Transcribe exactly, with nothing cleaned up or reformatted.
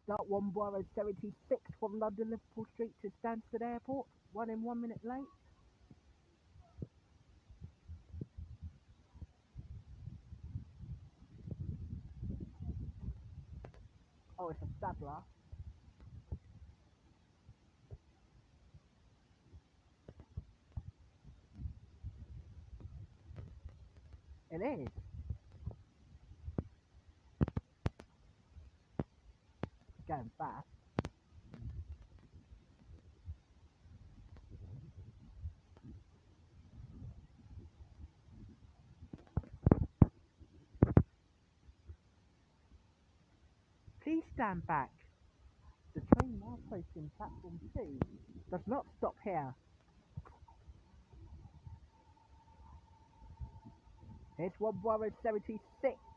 Start one Borough seventy-six from London Liverpool Street to Stansted Airport. One in one minute late. Oh, it's a Sadler. It is. Going fast. Please stand back. The train now approaching platform two does not stop here. Here's one Borough seventy-six.